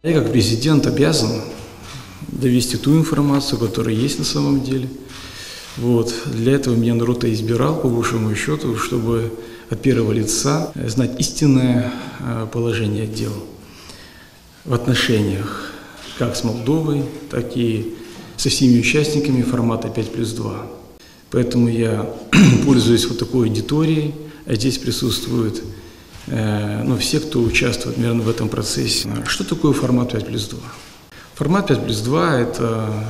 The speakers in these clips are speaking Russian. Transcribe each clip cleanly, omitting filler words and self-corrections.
Я как президент обязан довести ту информацию, которая есть на самом деле. Для этого меня народ и избирал, по большому счету, чтобы от первого лица знать истинное положение дел в отношениях как с Молдовой, так и со всеми участниками формата 5+2. Поэтому я пользуюсь такой аудиторией, а здесь присутствуют все, кто участвует, наверное, в этом процессе. Что такое формат 5+2? Формат 5+2 – это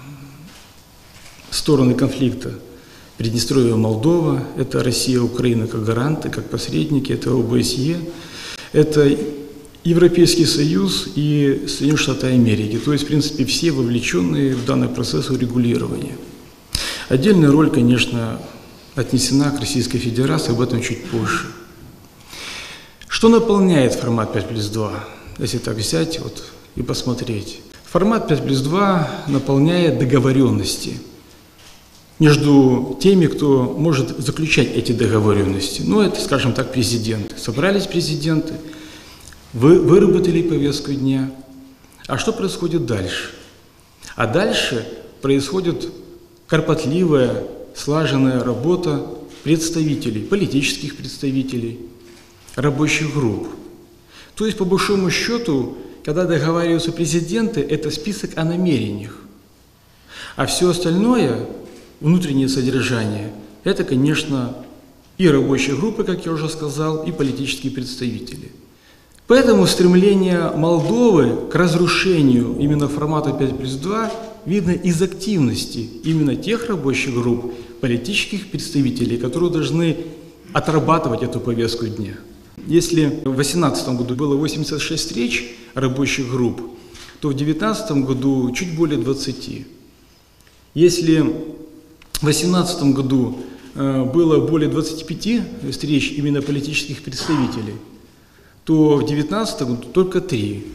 стороны конфликта Приднестровье, Молдова, это Россия, Украина как гаранты, как посредники, это ОБСЕ, это Европейский Союз и Соединенные Штаты Америки, то есть, в принципе, все вовлеченные в данный процесс урегулирования. Отдельная роль, конечно, отнесена к Российской Федерации, об этом чуть позже. Что наполняет формат 5+2, если так взять и посмотреть? Формат 5+2 наполняет договоренности между теми, кто может заключать эти договоренности. Это, скажем так, президенты. Собрались президенты, выработали повестку дня. А что происходит дальше? А дальше происходит кропотливая, слаженная работа представителей, политических представителей, рабочих групп. То есть, по большому счету, когда договариваются президенты, это список о намерениях. А все остальное, внутреннее содержание, это, конечно, и рабочие группы, как я уже сказал, и политические представители. Поэтому стремление Молдовы к разрушению именно формата 5+2 видно из активности именно тех рабочих групп, политических представителей, которые должны отрабатывать эту повестку дня. Если в 2018 году было 86 встреч рабочих групп, то в 2019 году чуть более 20. Если в 2018 году было более 25 встреч именно политических представителей, то в 2019 году только 3.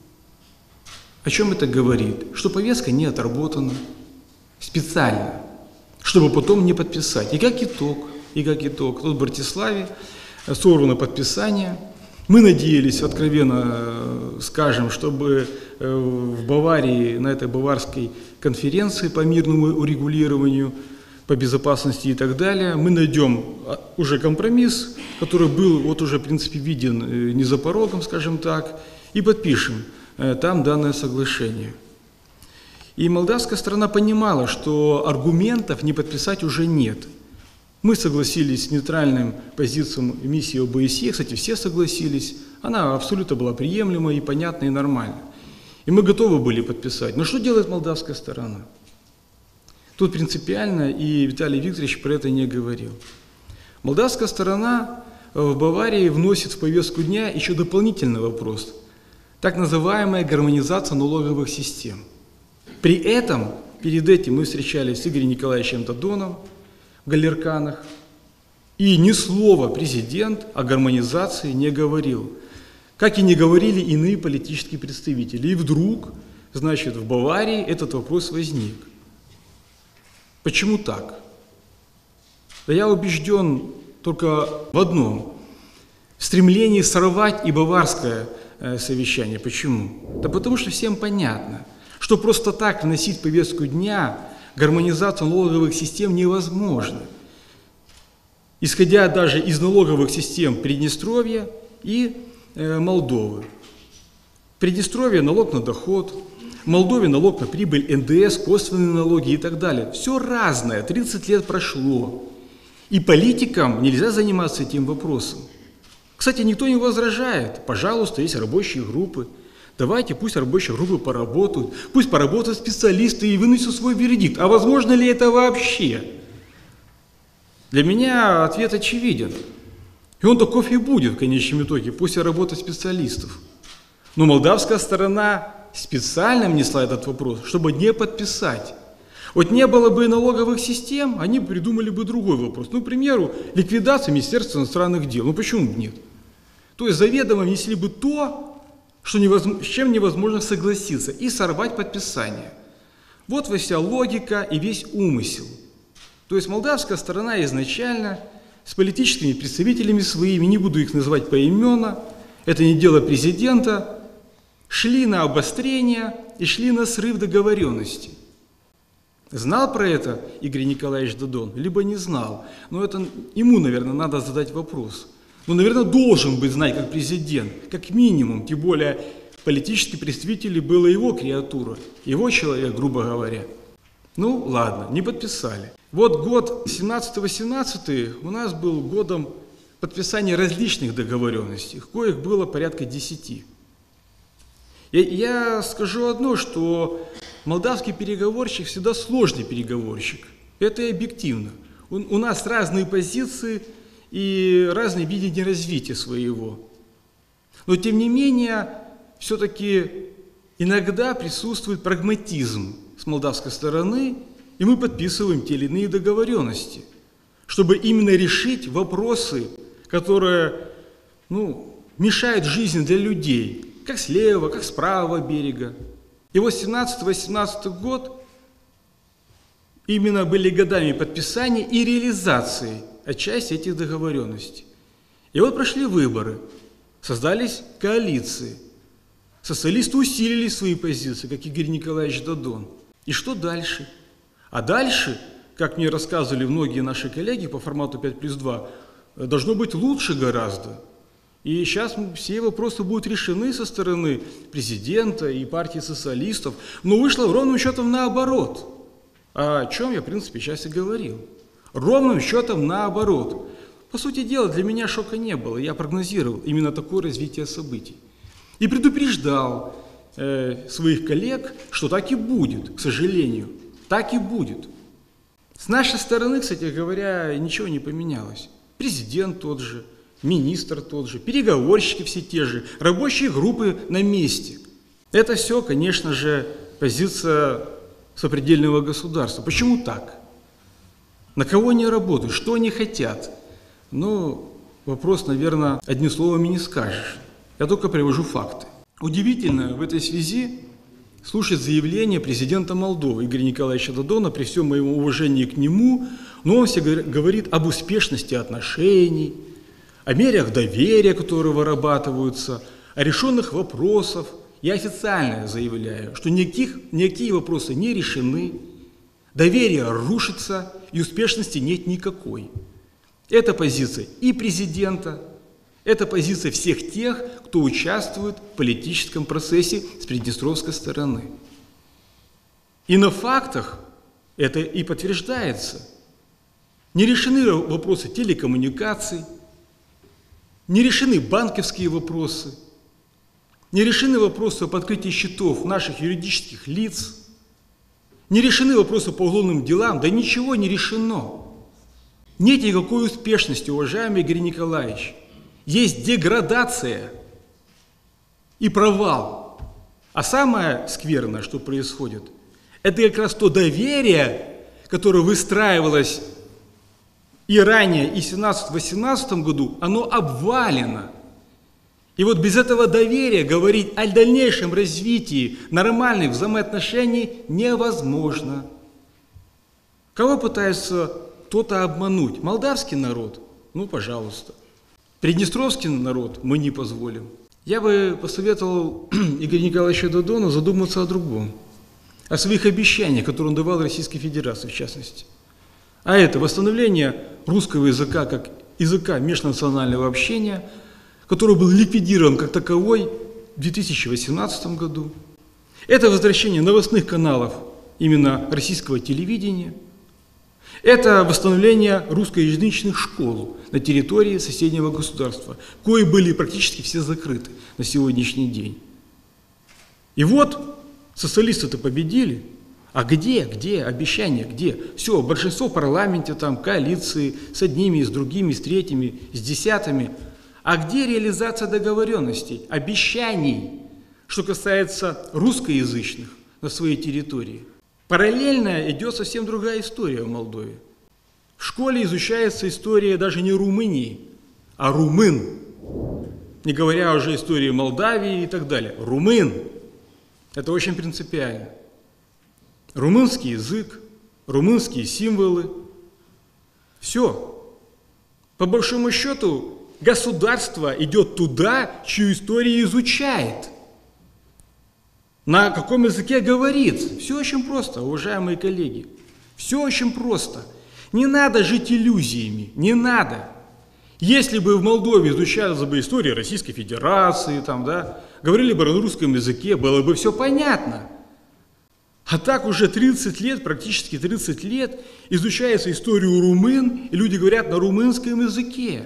О чем это говорит? Что повестка не отработана специально, чтобы потом не подписать. И как итог, тут в Братиславе сорвано подписание. Мы надеялись, откровенно скажем, чтобы в Баварии, на этой баварской конференции по мирному урегулированию, по безопасности и так далее, мы найдем уже компромисс, который был уже, в принципе, виден не за порогом, скажем так, и подпишем там данное соглашение. И молдавская сторона понимала, что аргументов не подписать уже нет. Мы согласились с нейтральным позицией миссии ОБСЕ, кстати, все согласились, она абсолютно была приемлема и понятна, и нормальна. И мы готовы были подписать. Но что делает молдавская сторона? Тут принципиально, и Виталий Викторович про это не говорил. Молдавская сторона в Баварии вносит в повестку дня еще дополнительный вопрос, так называемая гармонизация налоговых систем. При этом, перед этим мы встречались с Игорем Николаевичем Додоном в Галерканах, и ни слова президент о гармонизации не говорил, как и не говорили иные политические представители. И вдруг, в Баварии этот вопрос возник. Почему так? Да я убежден только в одном – в стремлении сорвать и баварское совещание. Почему? Да потому что всем понятно, что просто так вносить в повестку дня гармонизацию налоговых систем невозможно, исходя даже из налоговых систем Приднестровья и Молдовы. В Приднестровье налог на доход, в Молдове налог на прибыль, НДС, косвенные налоги и так далее. Все разное, 30 лет прошло. И политикам нельзя заниматься этим вопросом. Кстати, никто не возражает. Пожалуйста, есть рабочие группы. Давайте, пусть рабочие группы поработают, пусть поработают специалисты и вынесут свой вердикт. А возможно ли это вообще? Для меня ответ очевиден. И он таков и будет в конечном итоге, после работы специалистов. Но молдавская сторона специально внесла этот вопрос, чтобы не подписать. Не было бы налоговых систем, они придумали бы другой вопрос. К примеру, ликвидация Министерства иностранных дел. Почему бы нет? То есть заведомо внесли бы то, с чем невозможно согласиться, и сорвать подписание. Вот вся логика и весь умысел. То есть молдавская сторона изначально с политическими представителями своими, не буду их называть поименно, это не дело президента, шли на обострение и шли на срыв договоренности. Знал про это Игорь Николаевич Додон, либо не знал? Но это ему, наверное, надо задать вопрос. Ну, наверное, должен быть знать как президент, как минимум, тем более политический представитель была его креатура, его человек, грубо говоря. Ну, ладно, не подписали. Вот год 17-18 у нас был годом подписания различных договоренностей, коих было порядка 10. Я скажу одно, что молдавский переговорщик всегда сложный переговорщик. Это и объективно. У нас разные позиции и разные видения развития своего. Но тем не менее, все-таки иногда присутствует прагматизм с молдавской стороны, и мы подписываем те или иные договоренности, чтобы именно решить вопросы, которые мешают жизни для людей, как с левого, как с правого берега. И вот 17-18 год именно были годами подписания и реализации отчасти этих договоренностей. И вот прошли выборы, создались коалиции, социалисты усилили свои позиции, как Игорь Николаевич Додон. И что дальше? А дальше, как мне рассказывали многие наши коллеги по формату 5+2, должно быть лучше гораздо. И сейчас все вопросы будут решены со стороны президента и партии социалистов, но вышло ровным счетом наоборот. О чем я, в принципе, сейчас и говорил. Ровным счетом наоборот. По сути дела, для меня шока не было. Я прогнозировал именно такое развитие событий. И предупреждал своих коллег, что так и будет, к сожалению. Так и будет. С нашей стороны, кстати говоря, ничего не поменялось. Президент тот же, министр тот же, переговорщики все те же, рабочие группы на месте. Это все, конечно же, позиция сопредельного государства. Почему так? На кого они работают? Что они хотят? Ну, вопрос, наверное, одним словом и не скажешь. Я только привожу факты. Удивительно в этой связи слушать заявление президента Молдовы Игоря Николаевича Додона, при всем моем уважении к нему, но он все говорит об успешности отношений, о мерах доверия, которые вырабатываются, о решенных вопросах. Я официально заявляю, что никакие вопросы не решены, доверие рушится и успешности нет никакой. Это позиция и президента, это позиция всех тех, кто участвует в политическом процессе с приднестровской стороны. И на фактах это и подтверждается. Не решены вопросы телекоммуникаций, не решены банковские вопросы, не решены вопросы об открытии счетов наших юридических лиц, не решены вопросы по уголовным делам, да ничего не решено. Нет никакой успешности, уважаемый Игорь Николаевич. Есть деградация и провал. А самое скверное, что происходит, это как раз то доверие, которое выстраивалось и ранее, и в 17-18 году, оно обвалено. И вот без этого доверия говорить о дальнейшем развитии нормальных взаимоотношений невозможно. Кого пытается кто-то обмануть? Молдавский народ? Ну, пожалуйста. Приднестровский народ мы не позволим. Я бы посоветовал Игорю Николаевичу Додону задуматься о другом. О своих обещаниях, которые он давал Российской Федерации, в частности. А это восстановление русского языка как языка межнационального общения, который был ликвидирован как таковой в 2018 году. Это возвращение новостных каналов именно российского телевидения. Это восстановление русскоязычных школ на территории соседнего государства, кои были практически все закрыты на сегодняшний день. И вот социалисты-то победили. А где обещания, где? Все, большинство в парламенте, там, коалиции, с одними, с другими, с третьими, с десятыми. А где реализация договоренностей, обещаний, что касается русскоязычных на своей территории? Параллельно идет совсем другая история в Молдове. В школе изучается история даже не Румынии, а румын. Не говоря уже о истории Молдавии и так далее. Румын. Это очень принципиально. Румынский язык, румынские символы. Все. По большому счету, государство идет туда, чью историю изучает. на каком языке говорит. Все очень просто, уважаемые коллеги. Все очень просто. Не надо жить иллюзиями, не надо. Если бы в Молдове изучалась бы история Российской Федерации, там, да, говорили бы на русском языке, было бы все понятно. А так уже 30 лет, практически 30 лет, изучается история румын, и люди говорят на румынском языке.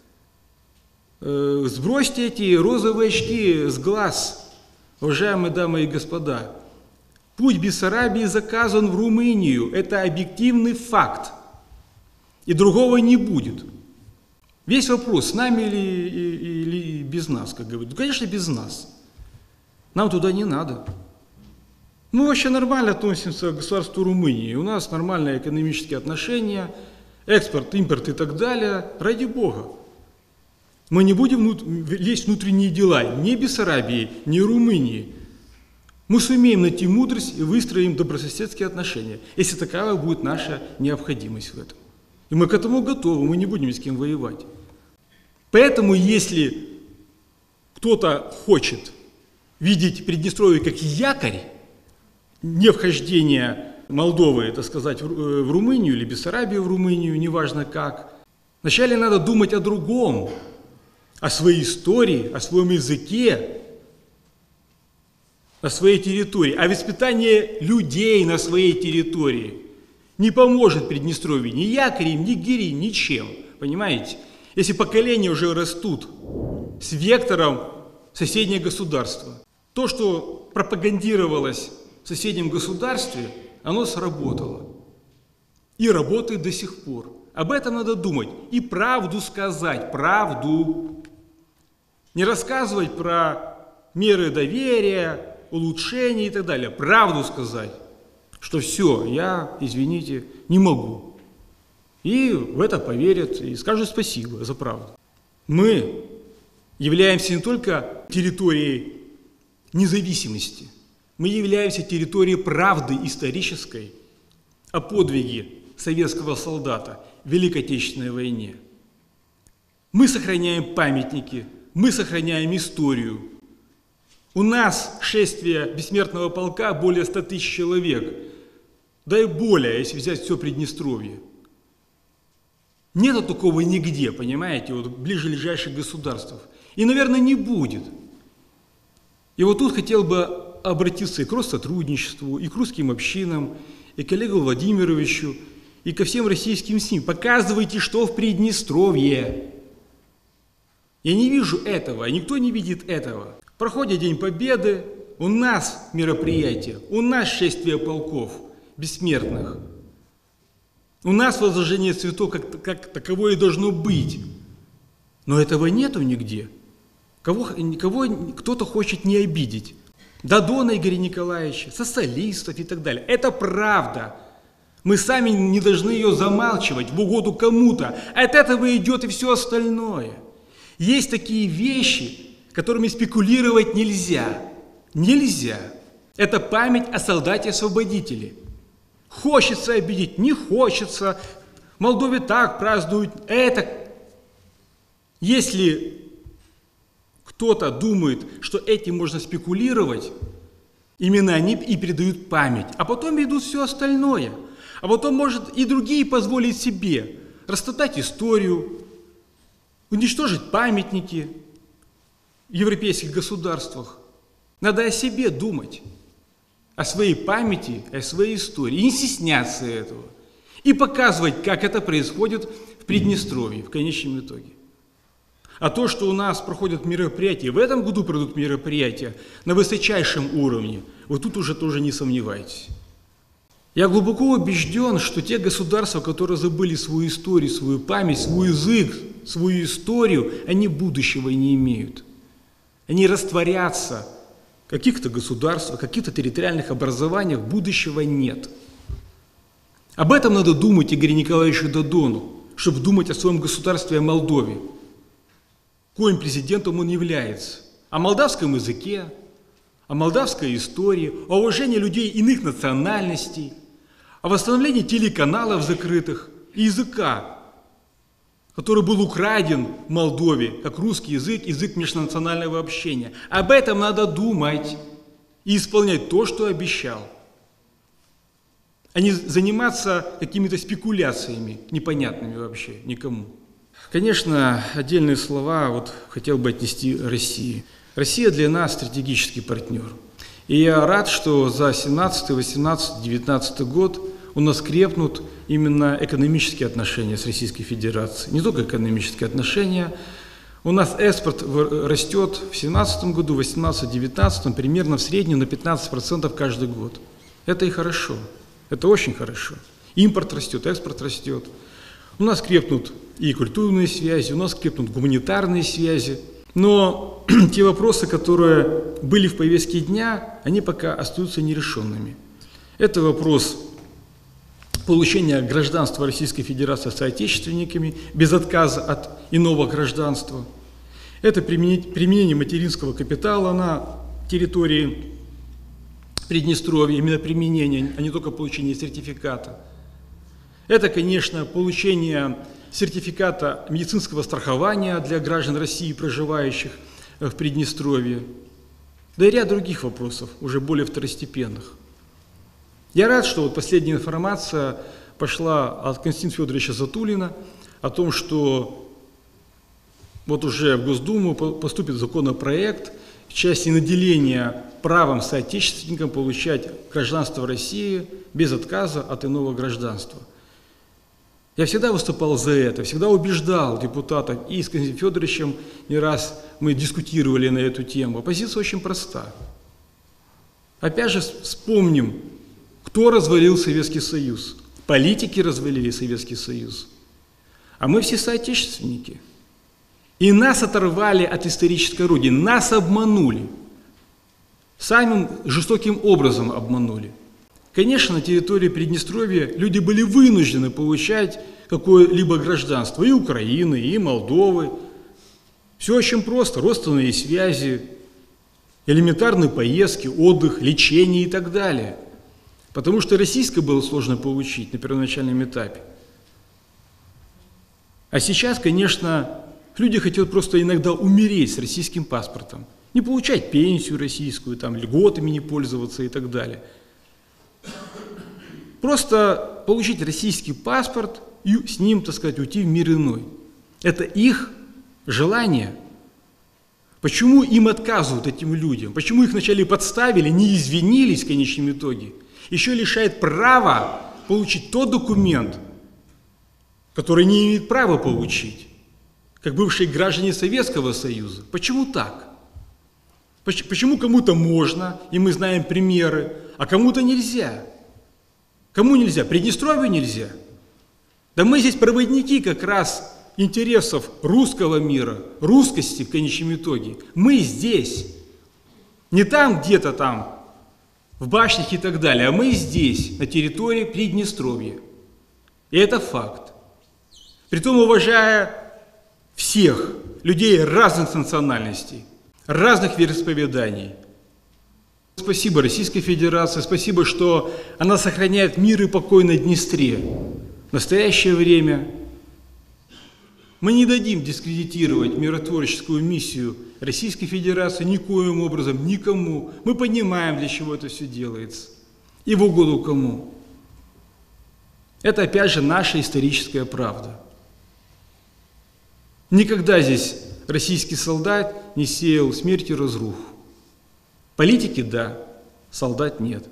Сбросьте эти розовые очки с глаз, уважаемые дамы и господа. Путь Бессарабии заказан в Румынию. Это объективный факт. И другого не будет. Весь вопрос, с нами или без нас, как говорят. Ну, конечно, без нас. Нам туда не надо. Мы вообще нормально относимся к государству Румынии. У нас нормальные экономические отношения, экспорт, импорт и так далее. Ради Бога. Мы не будем лезть в внутренние дела ни Бессарабии, ни Румынии. Мы сумеем найти мудрость и выстроим добрососедские отношения, если такая будет наша необходимость в этом. И мы к этому готовы, мы не будем ни с кем воевать. Поэтому, если кто-то хочет видеть Приднестровье как якорь, не вхождение Молдовы, так сказать, в Румынию или Бессарабию в Румынию, неважно как, вначале надо думать о другом, о своей истории, о своем языке, о своей территории, а воспитание людей на своей территории не поможет Приднестровью ни якорем, ни гирей, ничем. Понимаете? Если поколения уже растут с вектором соседнее государство, то, что пропагандировалось в соседнем государстве, оно сработало. И работает до сих пор. Об этом надо думать. И правду сказать, правду. Не рассказывать про меры доверия, улучшения и так далее. Правду сказать, что все, я, извините, не могу. И в это поверят и скажут спасибо за правду. Мы являемся не только территорией независимости, мы являемся территорией правды исторической о подвиге советского солдата в Великой Отечественной войне. Мы сохраняем памятники, мы сохраняем историю. У нас шествие бессмертного полка более 100 тысяч человек, да и более, если взять все Приднестровье. Нету такого нигде, понимаете, вот в ближайших государствах. И, наверное, не будет. И вот тут хотел бы обратиться и к Россотрудничеству, и к русским общинам, и к Олегу Владимировичу, и ко всем российским СМИ. Показывайте, что в Приднестровье. Я не вижу этого, никто не видит этого. Проходит День Победы, у нас мероприятие, у нас шествие полков бессмертных. У нас возложение цветов как таковое и должно быть. Но этого нету нигде. Кто-то хочет не обидеть. Додона Игоря Николаевича, социалистов и так далее. Это правда. Мы сами не должны ее замалчивать в угоду кому-то. От этого идет и все остальное. Есть такие вещи, которыми спекулировать нельзя. Нельзя. Это память о солдате-освободителе. Хочется обидеть, не хочется. В Молдове так празднуют. Это. Если кто-то думает, что этим можно спекулировать, именно они и передают память. А потом идут все остальное. А потом, может, и другие позволить себе растоптать историю, уничтожить памятники в европейских государствах. Надо о себе думать, о своей памяти, о своей истории. И не стесняться этого. И показывать, как это происходит в Приднестровье в конечном итоге. А то, что у нас проходят мероприятия, в этом году пройдут мероприятия на высочайшем уровне, вот тут уже тоже не сомневайтесь. Я глубоко убежден, что те государства, которые забыли свою историю, свою память, свой язык, свою историю, они будущего не имеют. Они растворятся в каких-то государствах, в каких-то территориальных образованиях, будущего нет. Об этом надо думать Игорю Николаевичу Додону, чтобы думать о своем государстве, о Молдове. Коим президентом он является. О молдавском языке, о молдавской истории, о уважении людей иных национальностей, о восстановлении телеканалов закрытых и языка, который был украден в Молдове, как русский язык, язык межнационального общения. Об этом надо думать. и исполнять то, что обещал, а не заниматься какими-то спекуляциями, непонятными вообще никому. Конечно, отдельные слова хотел бы отнести России. Россия для нас стратегический партнер. И я рад, что за 17, 18, 19 год у нас крепнут именно экономические отношения с Российской Федерацией. Не только экономические отношения. У нас экспорт растет в 2017 году, в 2018, 2019 примерно в среднем на 15% каждый год. Это и хорошо. Это очень хорошо. Импорт растет, экспорт растет. У нас крепнут и культурные связи, у нас крепнут гуманитарные связи. Но те вопросы, которые были в повестке дня, они пока остаются нерешенными. Это вопрос получения гражданства Российской Федерации соотечественниками без отказа от иного гражданства. Это применение материнского капитала на территории Приднестровья, именно применение, а не только получение сертификата. Это, конечно, получение сертификата медицинского страхования для граждан России, проживающих в Приднестровье, да и ряд других вопросов, уже более второстепенных. Я рад, что последняя информация пошла от Константина Федоровича Затулина о том, что уже в Госдуму поступит законопроект в части наделения правом соотечественникам получать гражданство России без отказа от иного гражданства. Я всегда выступал за это, всегда убеждал депутатов, и с Константином Федоровичем не раз мы дискутировали на эту тему. Позиция очень проста. Опять же вспомним, кто развалил Советский Союз. Политики развалили Советский Союз. А мы все соотечественники. И нас оторвали от исторической родины, нас обманули. Самым жестоким образом обманули. Конечно, на территории Приднестровья люди были вынуждены получать какое-либо гражданство и Украины, и Молдовы. Все очень просто, родственные связи, элементарные поездки, отдых, лечение и так далее. Потому что российское было сложно получить на первоначальном этапе. А сейчас, конечно, люди хотят просто иногда умереть с российским паспортом. Не получать пенсию российскую, льготами не пользоваться и так далее. Просто получить российский паспорт и с ним, уйти в мир иной. Это их желание. Почему им отказывают, этим людям? Почему их вначале подставили, не извинились в конечном итоге? Еще лишает права получить тот документ, который не имеет права получить, как бывшие граждане Советского Союза. Почему так? Почему кому-то можно, и мы знаем примеры, а кому-то нельзя? Кому нельзя? Приднестровью нельзя? Да мы здесь проводники как раз интересов русского мира, русскости в конечном итоге. Мы здесь. Не там где-то там, в башнях и так далее, а мы здесь, на территории Приднестровья. И это факт. Притом уважая всех людей разных национальностей, разных вероисповеданий. Спасибо Российской Федерации, спасибо, что она сохраняет мир и покой на Днестре. В настоящее время мы не дадим дискредитировать миротворческую миссию Российской Федерации никоим образом, никому. Мы понимаем, для чего это все делается и в угоду кому. Это опять же наша историческая правда. Никогда здесь российский солдат не сеял смерть и разруху. Политики – да, солдат – нет.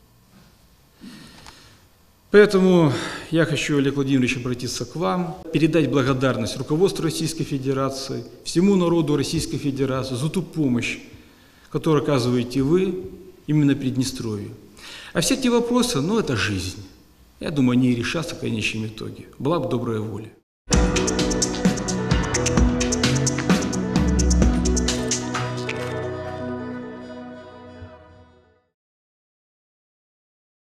Поэтому я хочу, Олег Владимирович, обратиться к вам, передать благодарность руководству Российской Федерации, всему народу Российской Федерации за ту помощь, которую оказываете вы именно Приднестровью. А все эти вопросы, это жизнь. Я думаю, они и решатся в конечном итоге. Была бы добрая воля.